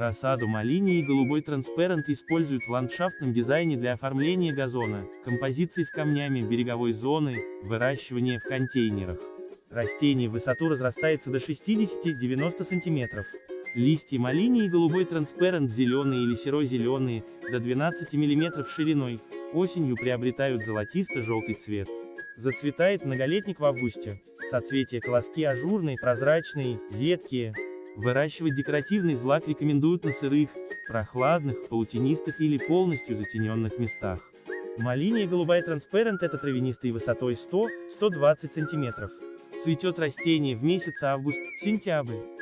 Рассаду малинии и голубой транспарант используют в ландшафтном дизайне для оформления газона, композиции с камнями береговой зоны, выращивания в контейнерах. Растение в высоту разрастается до 60-90 см. Листья малинии и голубой транспарант зеленые или серо-зеленые, до 12 мм шириной, осенью приобретают золотисто-желтый цвет. Зацветает многолетник в августе. Соцветия колоски ажурные, прозрачные, редкие. Выращивать декоративный злак рекомендуют на сырых, прохладных, паутинистых или полностью затененных местах. Малиния голубая транспарант — это травянистый высотой 100-120 см. Цветет растение в месяц август-сентябрь.